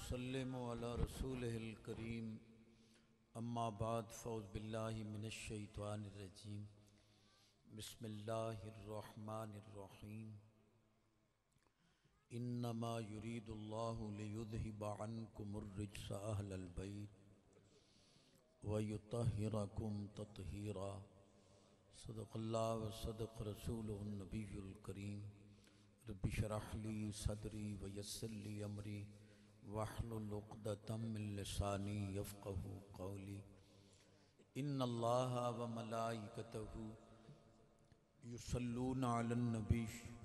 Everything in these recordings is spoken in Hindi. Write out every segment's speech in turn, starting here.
वनुसल्लिमु अला रसूलिहिल करीम अम्मा बाद फ़ौज़ बिल्लाहि मिनश्शैतानिर रजीम बिस्मिल्लाहिर रहमानिर रहीम इन्नमा युरीदुल्लाहु लियुज़हिबा अन्कुमुर रिज्सा अहलल बैत व युत्तहिरकुम तत्हीरा सदक़ल्लाहु व सदक़ रसूलुहुन नबियुल करीम रब्बि शरह ली सदरी व यस्सिर ली अमरी वहलुल उक़दतम मिन लिसानी यफ़क़हू क़ौली इन्नल्लाहा व मलाइकतहू युसल्लूना अलन नबी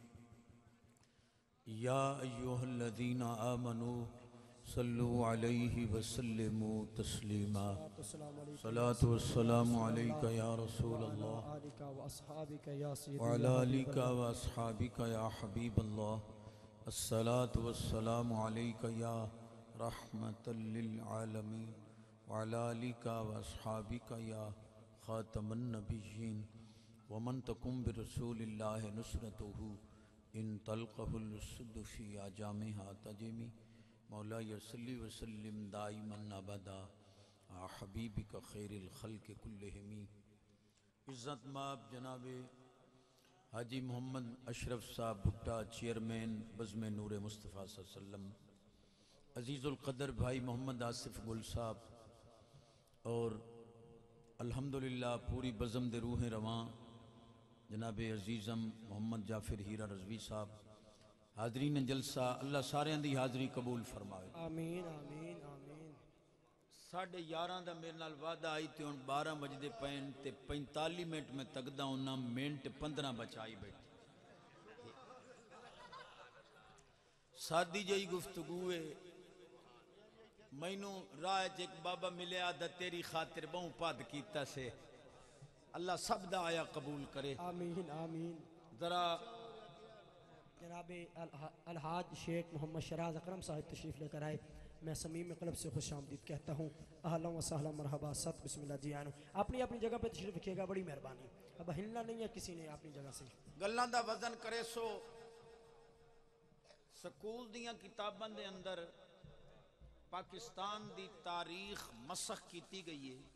या अय्युहल्लज़ीना आमनू सल्लु अलैहि व सल्लिमू तस्लीमा सलातु वस्सलामु अलैका या रसूलल्लाह व अला आलिका व अस्हाबिका या हबीबल्लाह अस्सलातु वस्सलामु अलैका या रहमतल लिल आलमीन व अला आलिका व अस्हाबिका या खातमन नबिय्यीन व मन तकुम बिरसूलिल्लाहि नुसरतुहु इन तलक़हुल सुद्दु फ़ी आजामिहा तजमी मौला यसल्ली वसल्लिम दाइमन अबदा आ हबीबिका खैरिल खल्क़ कुल्लिहिम। इज़्ज़त माब जनाब हाजी मोहम्मद अशरफ साहब भुट्टा चेयरमैन बज़्म नूर मुस्तफ़ा सल्लल्लाहु अलैहि वसल्लम, अज़ीज़ुल क़दर भाई मोहम्मद आसिफ गुल साहब और अल्हम्दुलिल्लाह पूरी बज़म दे रूहें रवां जनाब अजीज़म मोहम्मद जाफिर हीरा रज़वी साहब, हाज़रीन जलसा अल्लाह सारियां दी हाज़री कबूल फरमाए। आमीन आमीन आमीन। 11:30 दा मेरे नाल वादा आई ते हुण 12 बजदे पैन ते 45 मिनट में तकदा उन्ना मिनट 15 बचाई बैठी। सादी जही गुफ्तगू है। मैनू राह च एक बाबा मिले आदा तेरी खातिर बहु पद कीता से, अल्लाह सब दा आया कबूल करे। आमीन आमीन। जरा जनाब अलहाज शेख मोहम्मद शराज अकरम साहिब तशरीफ़ लेकर आए। मैं समीम क़ल्ब से खुश आमदीद कहता हूँ। अहलन व सहलन मरहबा सत बिस्मिल्लाह जी आनो। अपनी अपनी जगह पे तशरीफ़ रखिएगा, बड़ी मेहरबानी। अब हिलना नहीं है किसी ने अपनी जगह से। गल्लां दा वजन करे सो स्कूल दियां किताबां दे अंदर पाकिस्तान दी तारीख मसख की गई है।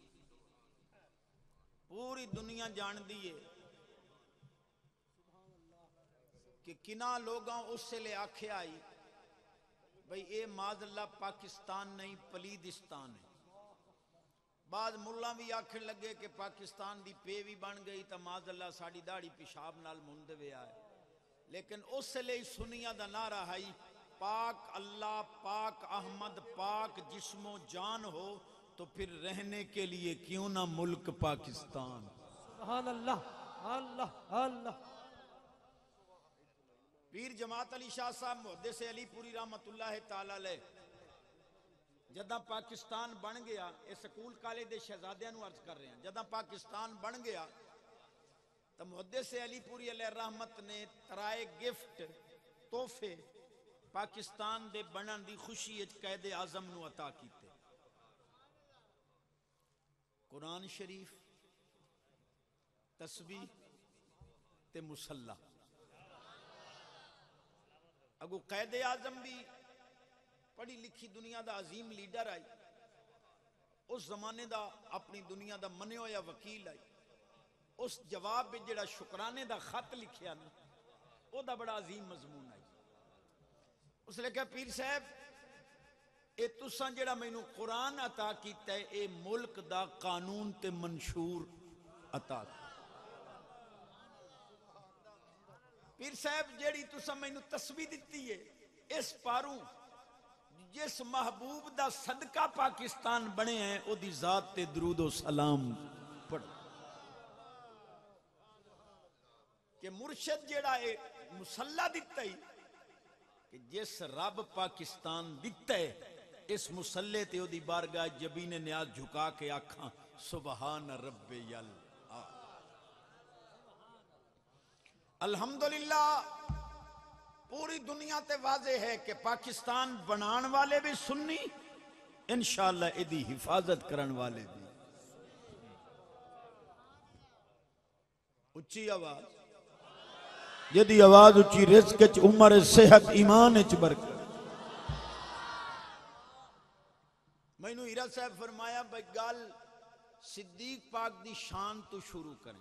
पूरी दुनिया जानती है कि किना लोगां उसले आखे आई भाई ये माज़अल्लाह पाकिस्तान नहीं पलीदिस्तान है। बाद मुल्ला भी आखन लगे कि पाकिस्तान दी पे भी बन गई तो माज़अल्लाह साड़ी दाढ़ी पेशाब नाल मुंदे आए। लेकिन उसले सुनिया दा नारा है पाक अल्लाह पाक अहमद पाक जिस्मो जान हो तो फिर रहने के लिए क्यों ना मुल्क पाकिस्तान। सुभान अल्लाह अल्लाह अल्लाह। पीर जमात अली शाह साहब मुहद्दिस अलीपुरी रहमतुल्लाह ताला अलैह जदा पाकिस्तान बन गया, ये स्कूल कॉलेज के शहजादियां नूं अर्ज कर रहे हैं, जदा पाकिस्तान बन गया तो मुहद्दिस अलीपुरी अलैह रहमत ने तराए गिफ्ट तोहफे पाकिस्तान दे बनन दी खुशी कैद आजम नूं अता कीते। कुरान शरीफ, तस्बीह ते मुसल्ला। अगो कैद आजम भी पढ़ी लिखी दुनिया दा अजीम लीडर आई, उस जमाने दा अपनी दुनिया दा मने होया वकील आई। उस जवाब में जिहड़ा शुकराने दा खत लिखिया ना ओदा बड़ा अजीम मजमून आई। उसने कहा पीर साहब ये तुसां जिहड़ा मैनू कुरान अता कीता है ये मुल्क दा कानून ते मंशूर अता। पीर साहब जेड़ी तुसां मैनू तस्बीह दिती है इस पारू जिस महबूब दा सदका पाकिस्तान बने हैं ओदी जात ते दरूद ओ सलाम पढ़ो कि मुर्शद जेड़ा है मुसल्ला दिता है कि जिस रब पाकिस्तान दिता है इस मुसल्ले ते ओदी बारगाह जबीन न्याज झुका के आखा सुबहान रब्बे यल। अल्हम्दुलिल्लाह पूरी दुनिया ते वाज़े है कि पाकिस्तान बनाने वाले भी सुन्नी, इंशाअल्लाह इदी हिफाजत करने वाले भी। उच्ची आवाज, यदि आवाज उच्ची रिज़्क़ च उम्र सेहत ईमान च बरकत। साहब फरमाया भाई गल सिद्दीक पाक दी शान तो शुरू करें।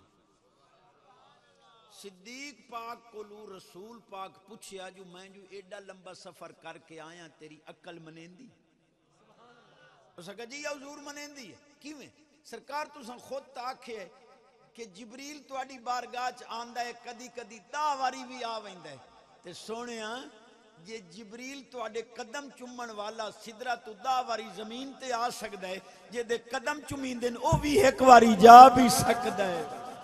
सिद्दीक पाक कोलू रसूल पाक पूछया जो मैं जो एडा लंबा सफर करके आया तेरी अकल मनेंदी? उस कहा जी हुजूर मनेंदी है। किवें? सरकार तुसां खुद आखे कि जिबरील तुहाडी बारगाह च आंदा है, कदी कदी 10 वारी भी आ वैंदा है। ते सोहणिया जे जिबरील तुहाडे कदम चुम्मण वाला सिदरा तो 10 वारी जमीन ते आ सकदा है, जे दे कदम चुमींदे ओ भी एक वारी जा भी सकदा है।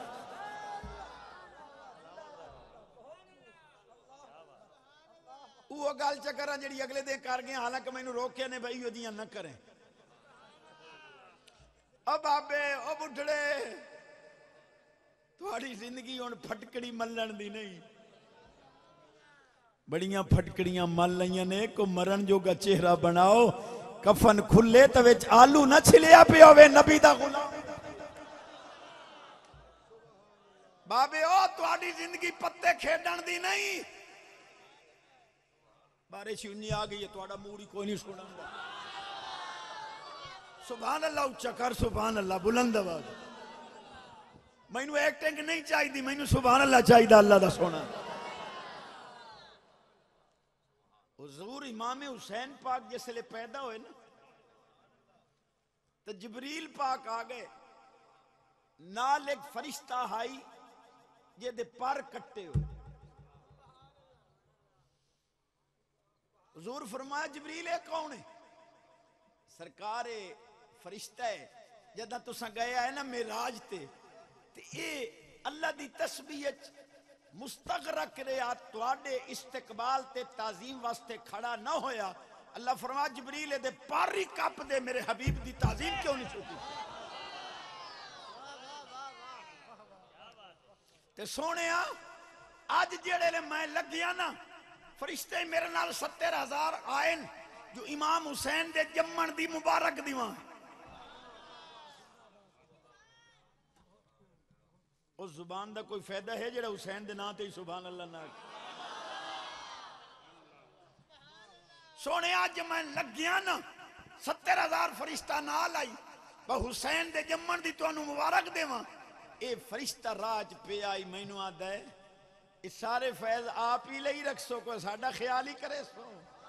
वो गल च करा जी अगले दिन कर गए, हालांकि मैनू रोके ने भाई ओदियां न करें। अब बाबे ओ बुढ़ड़े थोड़ी जिंदगी हुण फटकड़ी मल्लण दी नहीं, बड़ियां फटकड़ियां मल लईयां ने। को मरण जोगा चेहरा बनाओ, कफन खुले तो विच आलू ना छिलिया पिया होवे नबी दा गुलाम। बाबे ओ थोड़ी जिंदगी पत्ते खेडण दी नहीं। बारिश उन्नी आ गई है, थोड़ा मूड ही कोई नहीं सुनांदा। सुभान अल्लाह उच्चा कर, सुभान अल्लाह बुलंद आवाज। मैनू एक्टिंग नहीं चाहिए, मैनू सुभान अल्लाह चाहिए अल्लाह दा सोना। हुजूर इमाम हुसैन पाक जिसले पैदा होए ना तो जिबरील पाक आ गए, नाल एक फरिश्ता आई जेदे पर कट्टे हो। हुजूर फरमाया जिबरील है कौन है? सरकार फरिश्ता है। जदा तुसा गया है ना मेराज ते ये अल्लाह दी तस्बीह मुस्तगरक रहा, तुहाडे इस्तकबाल ते ताजीम वास्ते खड़ा ना होया। अल्लाह फरमाया जिबरील दे पर ही कप दे, मेरे हबीब दी ताजीम क्यों नहीं छुटी? ते सोहणिया अज जेड़े मैं लगिया ना फरिश्ते मेरे नाल 70,000 आए जो इमाम हुसैन दे जम्मण दी मुबारक दीवां। उस जुबान का कोई फायदा है जेड़ा हुसैन दे नाम ते सुभान अल्लाह ना? सोने अज मैं लग्या ना 70,000 फरिश्ता नाल आई बा हुसैन दे जम्मण दी तुहानू मुबारक देवां। ये फरिश्ता राज पे आई मैनू आदा है ये सारे फैज आप ही ले रख सो, कोई साडा ख्याल ही करे सो।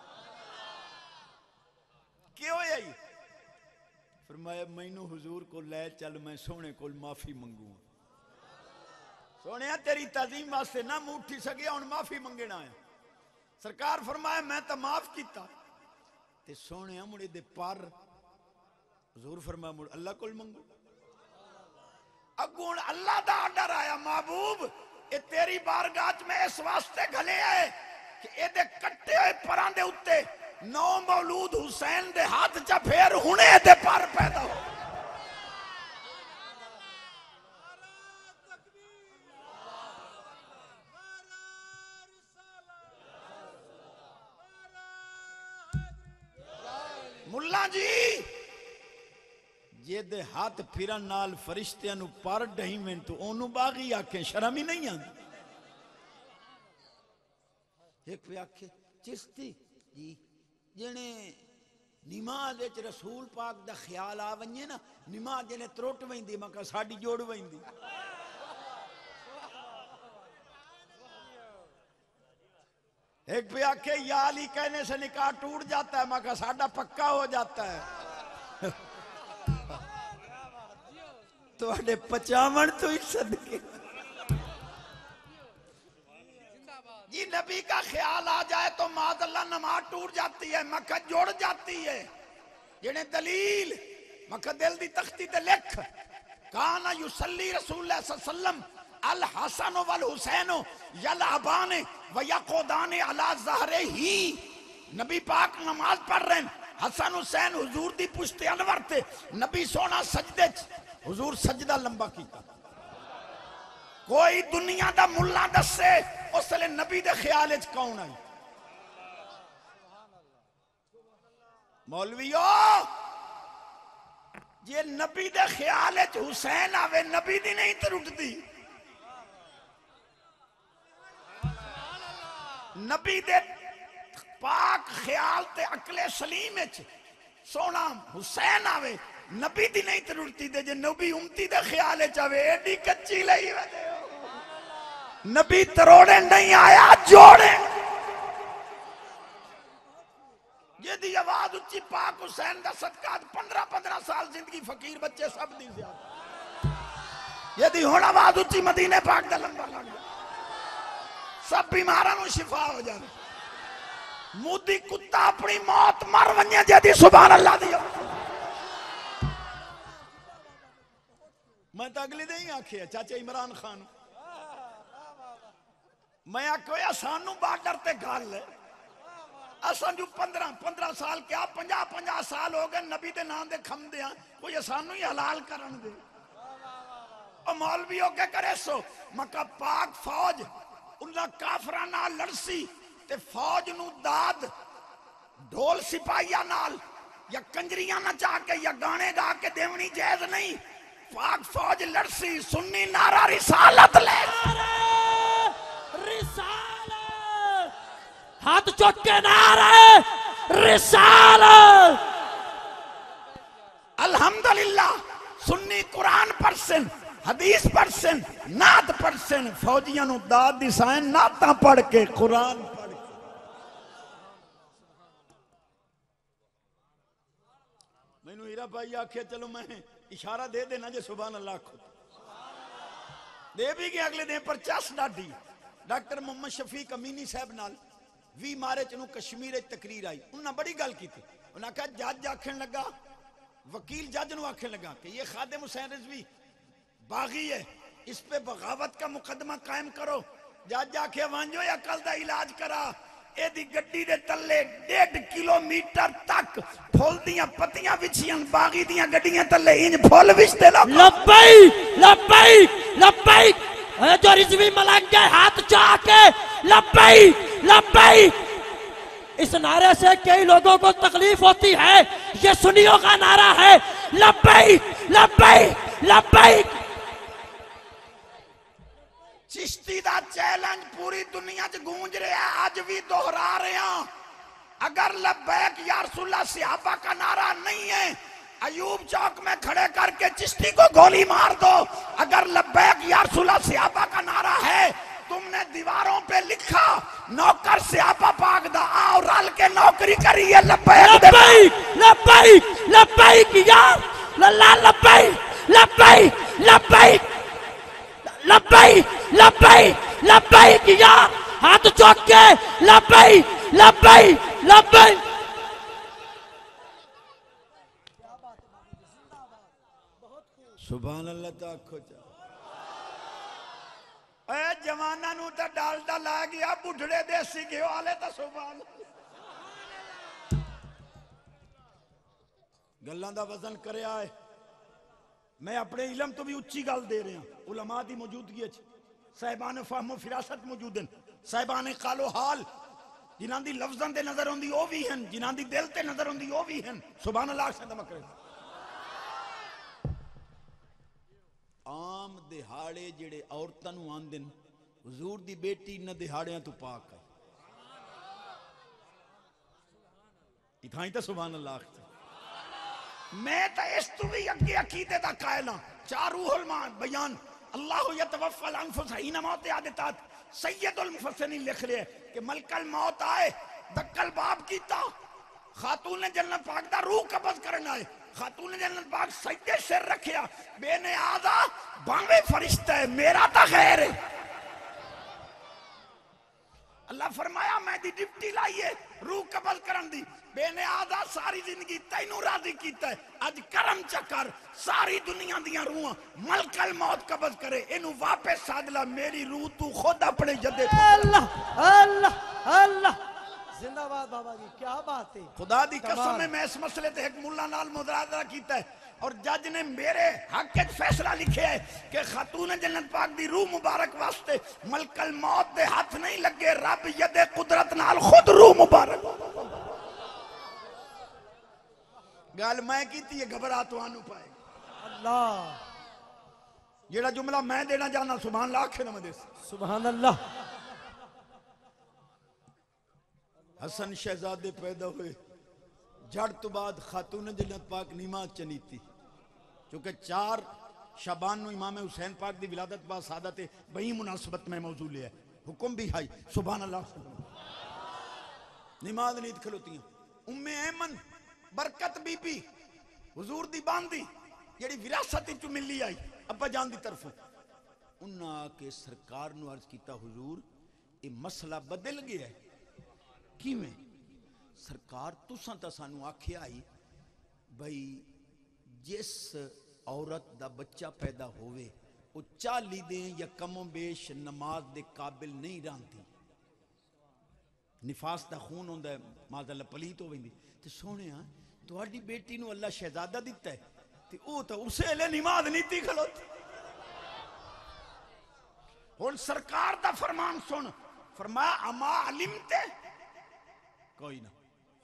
क्यों आई? फरमाया मैनू हुजूर को ले चल, मैं सोने को माफी मंगू। सोने तेरी ताजीम वास्ते ना मुंह उठी सके, हुण माफी मंगना है। सरकार फरमाया मैं तो माफ किया। ते सोने मुड़े दे पर हुजूर फरमाया मुड़ अल्लाह कोल मंगो। अगों अल्लाह दा आर्डर आया, महबूब ये तेरी बारगाह च मैं इस वास्ते घले है कि एदे कट्टे हुए परां दे उत्ते 9 मौलूद हुसैन दे हाथ च फेर हुणे दे पर पैदा हो। मुल्ला जी जे दे हाथ फिरन नाल फरिश्तियां नु पर ढहीवें तो ओनू बागी आखे, शर्म ही नहीं आती। एक पे आखे चिश्ती जी जिने नमाज रसूल पाक दा ख्याल आ वने ना नमाज जिने त्रुट वैंदी, मैं कहा साडी जोड़ वैंदी। एक पे आखे या अली कहने से निकाह टूट जाता है, मैं कहा साडा पक्का हो जाता है। तुहाडे 55 तो ही सदके जी नबी का ख्याल आ जाए तो माज़अल्लाह नमाज टूट जाती है, मक्का जुड़ जाती है। जिन्हें दलील मक्का दिल दी तख्ती ते लिख काना युसल्ली रसूलुल्लाह सल्लल्लाहु अलैहि वसल्लम अल हसन वल हुसैन यलअबान व यक़ुदान अला ज़हरिही। नबी पाक नमाज पढ़ रहे हैं, हसन हुसैन हुजूर दी पुश्ते अनवर ते नबी सोना सजदे च हुजूर सजदा लंबा कीता। कोई दुनिया दा मुल्ला दसे उसले नबी दे ख्याल च कौन आई? मौलवियो जे नबी दे ख्याल च हुसैन आवे नबी दी नहीं त्रुटदी। नबी दे पाक ख्याल ते अकले सलीम च सोना हुसैन आवे नबी दी नहीं तरुड़ती दे जे नबी उम्मती दे ख्याल चावे एडी कच्ची लई वदे नबी तरोड़े नहीं आया जोड़े ये दी आवाज उच्ची पाक हुसैन दा सदका 15-15 साल जिंदगी फकीर बच्चे सब दी ज्यादा ये दी हुण आवाज उच्ची मदीने पाक दा लंबा लग गया सब बीमारां नूं शिफा हो जावे मोदी कुत्ता अपनी मौत मर वन्या जदी सुभान अल्लाह दी मैं तो अगले दिन ही आखे चाचा इमरान खान मैं आखो सानू बॉर्डर ते गल असां जो 15 साल क्या 50 साल हो गए नबी दे नाम दे खमदे आ कोई सानू ही हलाल करन दे और मौलवी होके करे सो मका पाक फौज उन्ना काफरां नाल लड़सी ते फौज नू दाद ढोल सिपाहियां नाल या कंजरियां नचा के या गाने गा के देवनी जायज नहीं पाक फौज लड़सी सुन्नी नारा रिसालत ले रिसालत हाथ चौक के नारा रिसालत अल्हम्दुलिल्लाह सुन्नी कुरान परसन हदीस परसन नात परसन फौजियां नू दाद दी साइन नाता पढ़ के कुरान पढ़ के मैनू हीरा भाई आखे चलो मैं इशारा दे देना जे सुभान अल्लाह खुद दे भी गए अगले दिन पर चस डाडी डॉक्टर मोहम्मद शफीक अमीनी साहब नाल 20 मार्च नू कश्मीर तकरीर आई उन्हें बड़ी गल की थी उन्हें कहा जज आखन लगा वकील जज नू आखन लगा कि ये खादिम हुसैन रिजवी बागी है इस पे बगावत का मुकदमा कायम करो जज आखे वांजो अकल दा इलाज करा एदी गड्डी दे तल्ले 1.5 किलोमीटर तक फुल दियां पत्तियां विछियां बागी दियां गड्डियां तल्ले इंज फुल विछते लब्बैक लब्बैक लब्बैक ए जो रिजवी मलंग के हाथ चाके लब्बैक लब्बैक इस नारे से कई लोगों को तकलीफ होती है ये सुन्नियों का नारा है लब्बैक लब्बैक लब्बैक चिश्ती दा चैलेंज पूरी दुनिया च गूंज रहा है आज भी दोहरा रहे हैं अगर लब्बैक या रसूलुल्लाह सहाबा का नारा नहीं है अयूब चौक में खड़े करके चिश्ती को गोली मार दो अगर लब्बैक या रसूलुल्लाह सहाबा का नारा है तुमने दीवारों पे लिखा नौकर सहाबा पाक दा आओ रल के नौकरी करी है लब्बैक लब्बैक लब्बैक लब्बैक या अल्लाह लब्बैक लब्बैक लब्बैक लब्बैक लब्बैक लब्बैक या हाथ चौक के लब्बैक लब्बैक लब्बैक सुभान अल्लाह ताखो ए जवाना नू तो डालडा ला गया बुढ़ड़े देसी घी वाले तो सुभान गल्लां दा वजन करया है मैं अपने इलम तो भी उच्ची गल दे रहा उलमा दी मौजूदगी साहिबान फहमो फिरासत मौजूद हैं साहिबान कालो हाल जिन्हां दी लफ्जां दे नजर आउंदी ओ भी हैं जिन्हां दी दिल ते नजर आउंदी ओ भी हैं सुभान अल्लाह से दम करे आम दिहाड़े जेड़े औरतां नूं आंदे न हुजूर दी बेटी इन्हां दिहाड़ियां तो पाक है इथाई तो सुभान अल्लाह मैं तो इस तू भी अगे अकीदे दा कायल हां चारूहुल बयान अल्लाह यतवफ़ल अनफुस हिना मौत आदतात सैयदुल मुफस्सिरीन लिख रहे कि मलकल मौत आए दक्कल बाब कीता खातून जन्नत पाक दा रूह कब्ज करना है खातून जन्नत पाक सजदे सिर रखिया बेने आदा भावे फरिश्ता है मेरा तो खैर है अल्लाह फरमाया मैं दी डिप्टी लाई है रूह कब्ज करन दी बेने आदा सारी जिंदगी तैनू राजी कीता है अज करम चक्कर सारी दुनिया दियां रूहां मलकल मौत कब्ज करे इनू वापस सादला मेरी रूह तू खुद अपने जदे अल्लाह अल्लाह अल्लाह जिंदाबाद बाबा जी क्या बात है खुदा दी कसम है मैं इस मसले ते एक मुल्ला नाल मुदारा कीता है और जज ने मेरे हक में फैसला लिखे है कि खातून जन्नत पाक दी रूह मुबारक वास्ते मलकल मौत दे हाथ नहीं लगे रब यदे कुदरत नाल खुद रूह मुबारक गल मैं कीती है घबरा तुहानू पाए अल्लाह जेड़ा जुमला मैं देना चाहना सुभान अल्लाह आखे ना मैं देस सुभान अल्लाह हसन शहजादे पैदा हुए झड़ तो बाद खातून जन्नत पाक निमाज चनीती क्योंकि 4 शबान नु इमाम हुसैन पाक दी विलादत बा सादत बही मुनासबत में मौजू लिया हुक्म भी है सुभान अल्लाह निमाज नीत खलोतियां उम्मे ऐमन बरकत बीबी हुजूर दी बांदी जेड़ी विरासत चु मिली आई अब्बा जान दी तरफों उन्ना के सरकार नु अर्ज कीता हुजूर ये मसला बदल गया है किवें सरकार तुसां तां सानू आखिया आई भाई जिस औरत दा बच्चा पैदा होवे वो 40 दिन या कमो बेश नमाज दे काबिल नहीं रहती निफास दा खून होंदा है माज़अल्लाह पलीत हो वेंदी ते सोहणिया तुहाडी बेटी नू अल्लाह शहजादा दिता है ते ओ तां उसे ले नमाज नहीं थी खलोती हुण सरकार दा फरमान सुन फरमाया अमा अलिमते कोई ना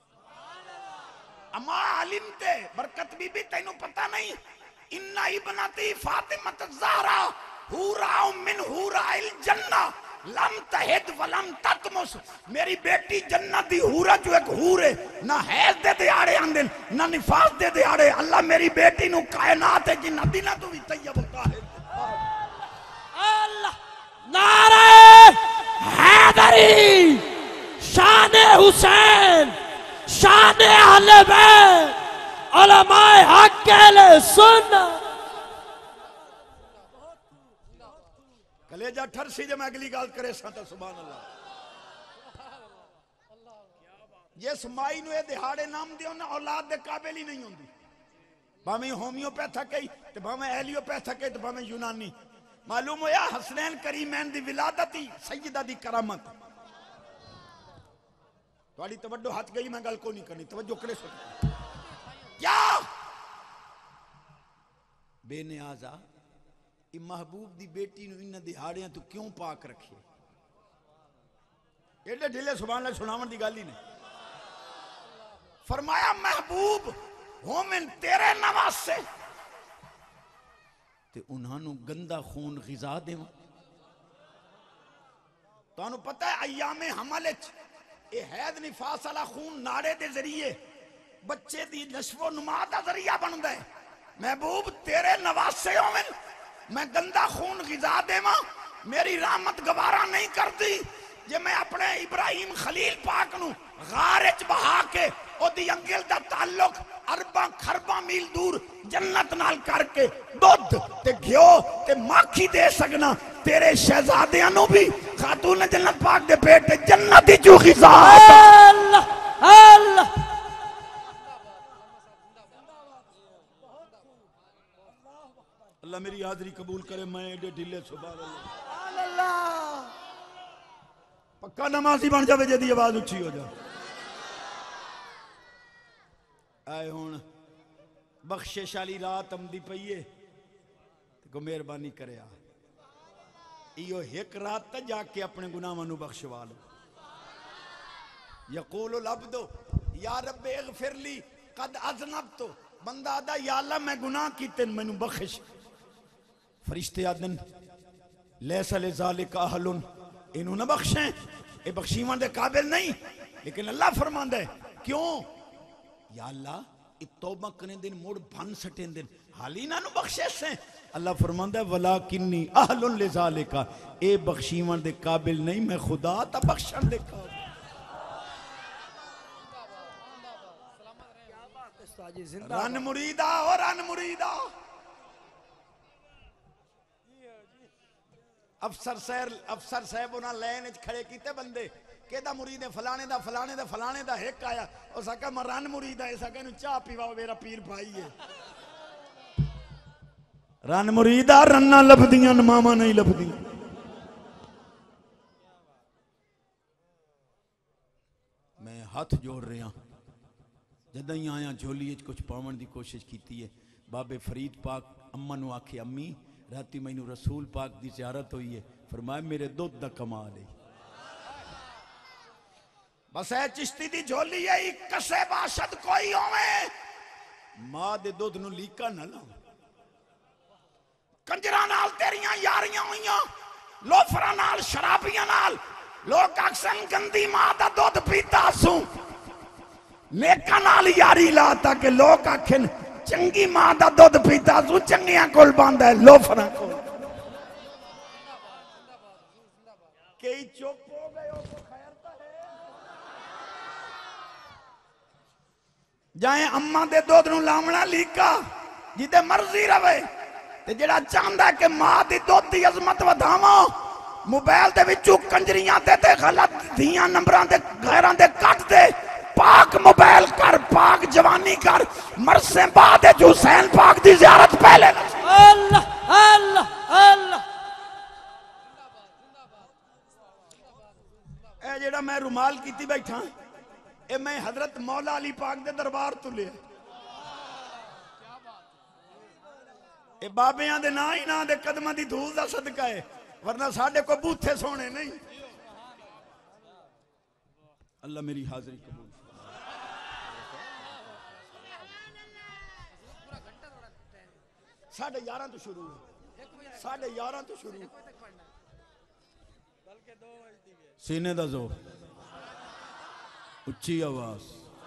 अमा अलिमते बरकत बीबी तैनू पता नहीं इन्ना इब्नती फातिमा ज़हरा हूरा मिन हूराइल जन्नह लम तहिद वलम ततमुस मेरी बेटी जन्नत दी हूरा जो एक हूर है ना हैज दे दिहाड़े आंदे ना निफास दे दिहाड़े अल्लाह मेरी बेटी नु कायनात है जिन्ना दिना तो भी तैयब होता है अल्लाह नारे हैदरी शान हुसैन शान अहले बैत उलमाए हक अहले सुन्नत कलेजा ठरसी जब मैं अगली गाल करे साता सुभान अल्लाह जिस माई नु ये दिहाड़े नाम दियो ना औलाद दे काबिल ही नहीं होंदी भावें होम्योपैथ कही ते भावें एलियोपैथ कही ते भावें यूनानी मालूम होया हसनैन करीमैन दी विलादत ही सैयदा दी करामत थोड़ी तवज्जो हट गई मैं गल को नहीं करनी तवज्जो करे सुन क्या बेनियाजा ये महबूब दी बेटी नु इन दिहाड़ियां तू क्यों पाक रखी एडे ढिले सुभान अल्लाह सुनावन दी गल ही नहीं फरमाया महबूब होमिन तेरे नवासे ते उन्हां गंदा खून गिजा देवा तानू पता है अयामे हमल ये हैद निफास वाला खून नाड़े दे जरिए बच्चे दी नशवो नुमा दा जरिया बनदा है महबूब तेरे नवासे होमिन मैं गंदा खून गिजा देवा मेरी रहमत गवारा नहीं करती जे मैं अपने इब्राहिम खलील पाक नु गार च बहा के ओदी अंगल दा ताल्लुक अरबा खरबा मील दूर जन्नत नाल करके दूध ते घियो ते माखी दे सकना तेरे शहजादियां नु भी खातून जन्नत पाक दे पेट ते जन्नत दी जो गिजा अल्लाह अल्लाह अल्लाह मेरी हाजिरी कबूल करे मैं एडे ढिले सुभान अल्लाह पक्का नमाजी बन जावे जदी आवाज उच्ची हो जा आए हुण बख्शिश वाली रात आंदी पई है को मेहरबानी करे आ इयो एक रात तक जाके अपने गुनाहां नु बख्शवा लो यकूल अब्दो या रब इगफिर ली कद अज़नबतु बंदा आदा या अल्लाह मैं गुनाह कीते मैनू बख्श फरिश्ते आदन लैसा लिज़ालिका अहलुन इन्हों न बख्शें ये बख्शीवन दे काबिल नहीं लेकिन अल्लाह फरमांदा है क्यों या अल्लाह ये तौबा करने दिन मुड़ भन सटें दिन हाली ना नु बख्शे से अल्लाह फरमांदा है वलाकिन्नी अहलुन लिज़ालिका ए बख्शीवन दे काबिल नहीं मैं खुदा ता बख्शण दे काबिल रन मुरीदा और रन मुरीदा अफसर साहब उन्हें लैन खड़े किते बंदे केदा मुरीद है फलाने दा फलाने दा फलाने दा एक आया और सका मैं रन मुरीद है सका चाह पीवाओ मेरा पीर भाई है रन मुरीदा रन्ना लभदियां मामा नहीं लभदियां मैं हाथ जोड़ रहा जदा ही आया झोली कुछ पावन की कोशिश की है बाबे फरीद पाक अम्मा नु आखे अम्मी राती मैनू रसूल पाक की ज़ियारत हुई है फरमाया मेरे दुध का कमाल है बस है चिश्ती दी झोली है कसे बाशद कोई होवे मां दे दुध नु लीका ना ला कंजरा नाल तेरियां यारियां हुईयां लोफरा नाल शराबियां नाल लोग अक्सर गंदी मां दा दुध पीता सू नेका नाल यारी लाता कि लोग आखन चंगी मां दा दुध पीता तू चंगियां कोल बांदा है लोफरा कोल। कई चुप हो गए हो तो खैर तो है। जाए अम्मा दे दुध नूं लावना लीका जिदे मर्जी रवे ते जेड़ा चाहंदा है कि मां दी दुध दी अजमत वधावा मोबाइल दे विचों कंजरियां दे ते गलत धियां नंबरां दे गैरां दे कट दे पाक मोबाइल कर पाक जवानी कर मरसे बाद हुसैन पाक दी जियारत पहले। अल्लाह अल्लाह अल्लाह। ए जेड़ा मैं रुमाल कीती बैठा ए मैं हजरत मौला अली पाक दे दरबार तो लिया। ए बाबियां दे ना ही ना दे कदमां दी धूल दा सदका है वरना साडे को बूथे सोने नहीं। अल्लाह मेरी हाजिरी कबूल। 11:30 तो शुरू है 11:30 तो शुरू सीने दा जोर उच्ची आवाज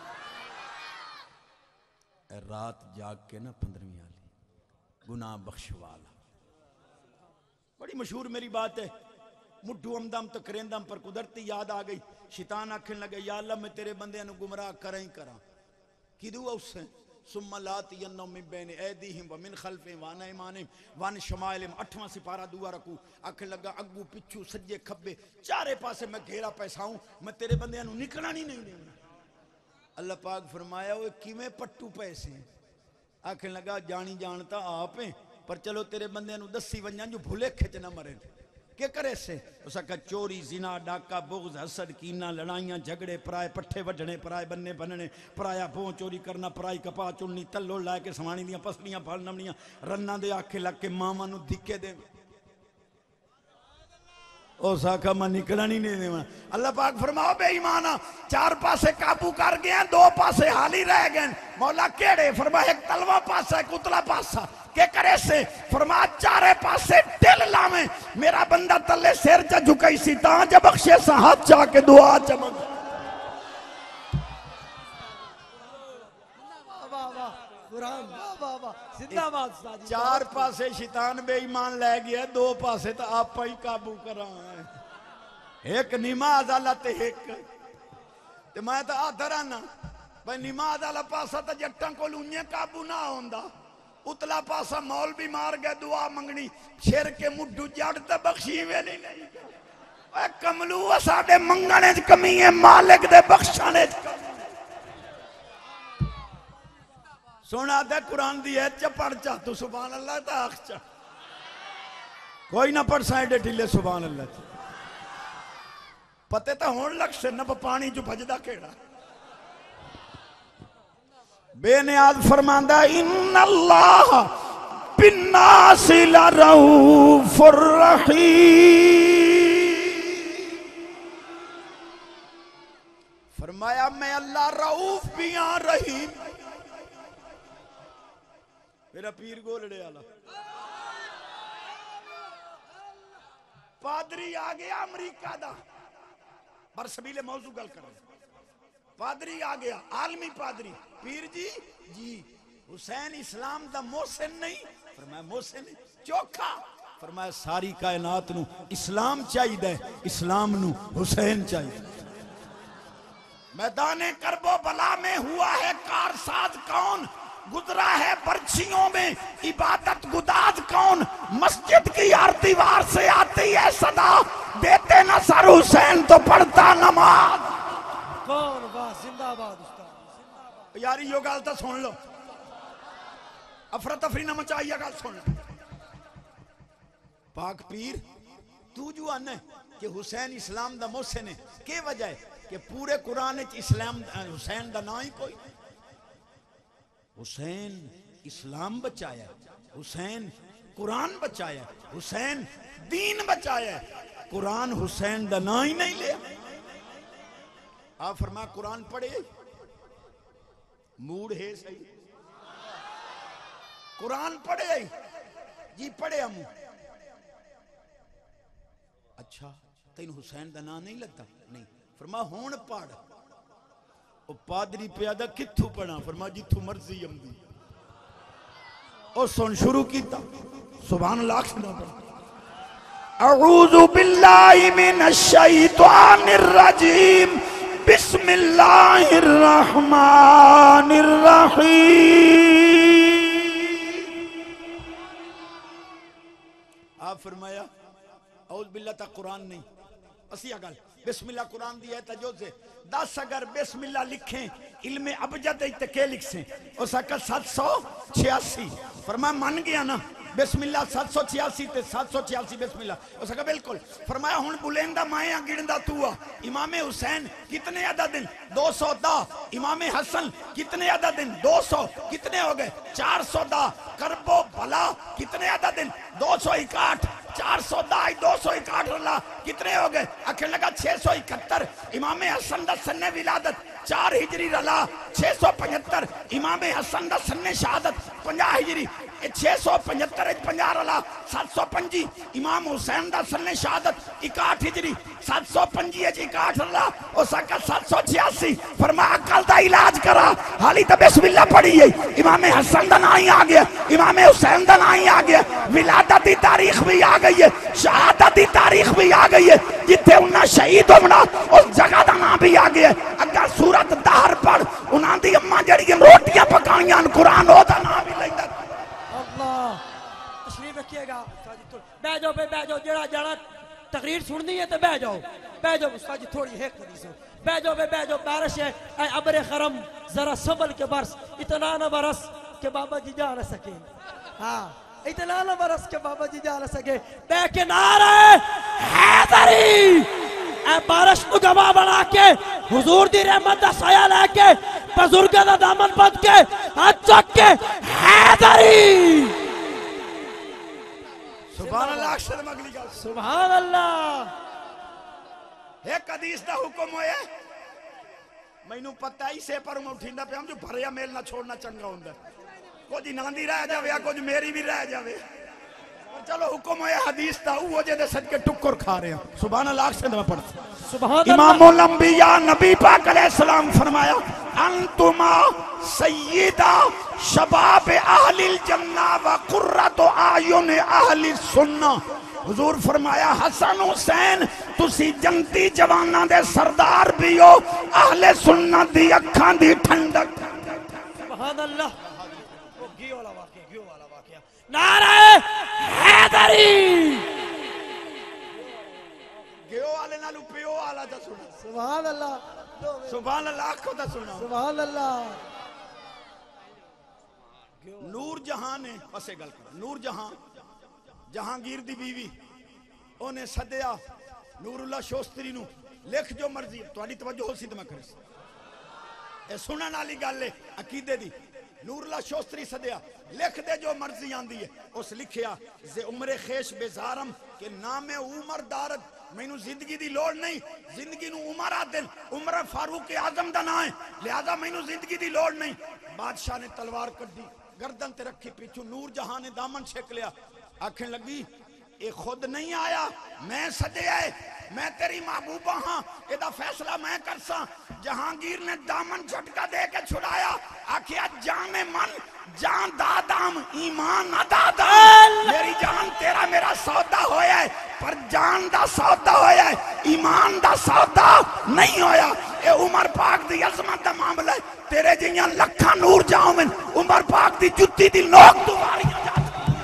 रात जाग के ना 15वीं वाली गुनाह बख्शवाला बड़ी मशहूर मेरी बात है। मुड्ढू अमदम तो करेंदम पर कुदरती याद आ गई। शैतान आखने लगे या अल्लाह मैं तेरे बंदे गुमराह करा ही करा किदू उससे सुम्मलातियन्नहुम मिन बैन ऐदीहिम व मिन खल्फिहिम व अन ऐमानिहिम व अन शमाइलिहिम। 8वां सिपारा दुआ रकू आखने लगा अग्गू पिछू सज्जे खब्बे चारे पासे मैं घेरा पैसाऊं मैं तेरे बंदे निकलना नहीं देना। अल्लाह पाक फरमाया वो किवें पट्टू पैसे आखने लगा जानी जानता आप है पर चलो तेरे बंदे दसी वंजा जो भुलेखे च ना मरे के करे से उस आखा चोरी जिना डाका बुग़्ज़ हसद कीना लड़ाइयां झगड़े पराए पट्ठे वढ़ने पराए बन्ने बनने पराया भों चोरी करना पराई कपा चुननी तल्लो ला के सवाणी दियां पसलियां फल नवनियां रन्ना दे आखे लग के मावां नूं धिक्के दे उस आखा मैं निकलना नहीं देना। अल्लाह पाक फरमाओ बेईमाना 4 पासे काबू कर गए 2 पासे हाली रह गए। मौला केड़े फरमाया एक तलवा पासा एक उतला पासा के करे से फरमा 4 पासे दिल लावे मेरा बंदा तले सिर च झुकाई सी ता जब बख्शे सा हाथ जाके दुआ चमक। जिंदाबाद। 4 पासे शैतान बेईमान ले गया 2 पासे तो आप ही काबू करा एक नमाज वाला ते एक ते मैं तो आदर आना भाई नमाज वाला पासा तो जट्टां कोल उन्ने काबू ना होंदा उतला पासा मौल भी मार गए दुआ मंगनी शेर के मुड्ढू जड़ तो बख्शी वेली नहीं कमलू साडे मंगने च कमी है मालिक दे बख्शने च कमी। सुना दे कुरान दी है पढ़ चा तू सुभान अल्लाह ता आख चा कोई ना पढ़ साइडे ढीले सुभान अल्लाह पते तो होन लग से नब पानी जो भजदा केड़ा बेनियाज फरमांदा इन्नल्लाह बिन्नासि लरऊफुर रहीम। फरमाया मैं अल्लाह रऊफ भी हां रहीम। मेरा पीर गोलड़े वाला पादरी आ गया अमरीका दा पर सबीले मौजू गल कर पादरी आ गया आलमी पादरी पीर जी जी हुसैन इस्लाम दा मोहसिन नहीं फरमाया मोहसिन चोखा फरमाया सारी कायनात नू इस्लाम चाहिए इस्लाम नू हुसैन चाहिए। मैदाने करबो बला में हुआ है कारसाज कौन गुजरा है बर्छियों में इबादत गुदाज कौन मस्जिद की हर दीवार से आती है सदा देते न सर हुसैन तो पढ़ता नमाज कौन वाह जिंदाबाद उस्ताद यार यो गल तो सुन लो अफरा तफरी न मचाइए गल सुन पाक पीर तू जो आने कि हुसैन इस्लाम दा मोहसिन है के वजह है कि पूरे कुरान च इस्लाम हुसैन दा ना ही कोई हुसैन इस्लाम बचाया हुसैन कुरान बचाया हुसैन दीन बचाया कुरान हुसैन दा ना ही नहीं लिया। आप फरमा कुरान पढ़े मूड है सही कुरान पढ़े जी पढ़े हम अच्छा तेन हुसैन दा ना नहीं लगता नहीं फरमा हुण पढ़ ओ पादरी प्यादा कित्थू पढ़ा फरमा जिथू मर्जी आंदी और सुन शुरू कीता सुभान अल्लाह सुना अऊज़ु बिल्लाहि मिनश शैतानिर रजीम बिस्मिल्लाहिर रहमानिर रहीम। आप फरमाया औज़ बिल्लाह तक कुरान नहीं असिया गल बिस्मिल्लाह कुरान दी है तजो से 10 अगर बिस्मिल्लाह लिखें इल्मे अबजद ते के लिख से उस का 786 फरमाया मान गया ना बिस्मिल्लाह 786 ते 786 बिस्मिल्लाह उस का बिल्कुल फरमाया हुन बुलेंदा माया गिणदा तू आ इमाम हुसैन कितने अदद 210 इमाम हसन कितने अदद 200 कितने हो गए 410 करबो भला कितने अदद 261 410 261 अल्लाह कितने हो गए आखिर लगा 671 इमाम हसन दा सन्ने विलादत 4 हिजरी रला 675 इमाम हसन दा सन्ने शहादत 50 हिजरी 675 50 रला 725 इमाम हुसैन दा सन्ने शहादत 61 हिजरी 725 61 रला और सका 786 फरमाया अकल दा इलाज करा हाली तो बिस्मिल्लाह पढ़ी है इमाम हसन दा नाम ही आ गया इमाम हुसैन दा नाम ही आ गया विलादत दी तारीख भी आ गई है शहादत की तारीख भी आ गई है जिथे उन्हें शहीद होना उस जगह का नाम भी आ गया अगर सूरत दहर पढ़ उन्हां दी अम्मा जड़ी रोटियां पकाइयां कुरान ओदा नाम भी लेंदा अल्लाह तशरीफ रखिएगा बैठ जाओ बैठ जाओ जेड़ा जाना तकरीर सुननी है तो बैठ जाओ उस्ताद जी थोड़ी है खड़ी से बैठ जाओ बारिश है ऐ अबरे खरम जरा संभल के बरस इतना न बरस के बाबा जी जा न सके हाँ इतना न बरस के बाबा जी जा न सके बैठ के नारे हैदरी ऐ बारिश को गवाह बना के हुजूर दी रहमत दा साया लेके बुजुर्गां दा दामन बंद के हाथ चक के हैदरी सुभान अल्लाह अक्षर मगली गल सुभान अल्लाह एक हदीस दा हुक्म होया मैनू पता ही से पर मैं उठिंदा पे हम जो भरिया मेल ना छोड़ना चंगा हुंदा कुछ नांदी रह जावे या कुछ मेरी भी रह जावे चलो हुक्म होया हदीस दा वो जे दे सदके टुक्कर खा रहे हैं सुभान अल्लाह से मैं पढ़ सुभान इमामुल अंबिया नबी पाक अलैहि सलाम फरमाया अंतुमा सय्यदा शबाब अहलिल जन्नह व कुर्रतु आयुन अहलिस सुन्नह हुजूर फरमाया हसन हुसैन तुसी जन्नती जवाना दे सरदार भी हो अहले सुन्नत दी अखां दी ठंडक सुभान अल्लाह वो घी वाला वाकया नारे हैदरी गियो वाले नालू पियो वाला दा सुना सुभान अल्लाह को दा सुना सुभान अल्लाह नूर जहां ने पसे गल कर नूर जहां जहांगीर दी बीवी ओने सदया नूरुल्लाह शोस्त्री नु लिख जो मर्जी तुम्हारी तवज्जो हो सी तो मैं करी ए सुनने वाली गल है अकीदे दी नूरुल्लाह शोस्त्री सदया लिख दे जो मर्जी आंदी है उस लिखिया जे उम्र खेश बेजारम के नामे उमर दारद मैनू जिंदगी दी लोड़ नहीं जिंदगी नु उमर आदिल उमर फारूक आजम दा नाम है लिहाजा मैनू जिंदगी दी लोड़ नहीं बादशाह ने तलवार कड्डी गर्दन ते रखी पीछू नूर जहां ने दामन छेक लिया आखिर लगी ये खुद नहीं आया मैं सदया है मैं तेरी महबूबा हाँ एदा फैसला मैं कर सा जहांगीर ने दामन झटका दे के छुड़ाया आखिया जाने मन जान दादाम ईमान अदादाम मेरी जान तेरा मेरा सौदा होया है पर जान दा सौदा होया है ईमान दा सौदा नहीं होया ये उमर पाक दी अजमत दा मामला है तेरे जियां लखा नूर जाओ में उमर पाक दी जुत्ती दी नोक दुआरियां जा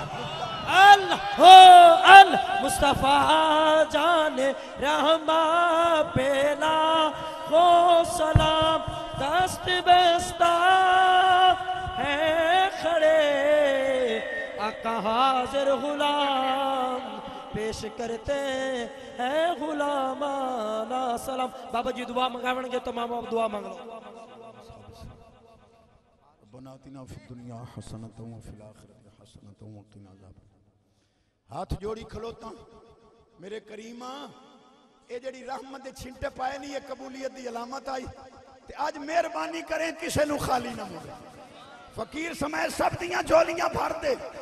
अल मुस्तफा जाने रहमा पेला हो सलाम दस्त बेस्ता है खड़े आका हाजिर गुलाम पेश करते हैं गुलामाना सलाम बाबा जी दुआ मंगावेंगे तो मामा दुआ मांग लो बनातिना फि दुनिया हसनतु व फिल आखिरति हसनतु व क़िना अज़ाब हाथ जोड़ी खलोता मेरे करीमा ये जड़ी रहमत दे छिंटे पाए नहीं ये कबूलियत दी अलामत आई ते आज मेहरबानी करें किसे नु खाली ना मिले फकीर समय सब दियां झोलियां भर दे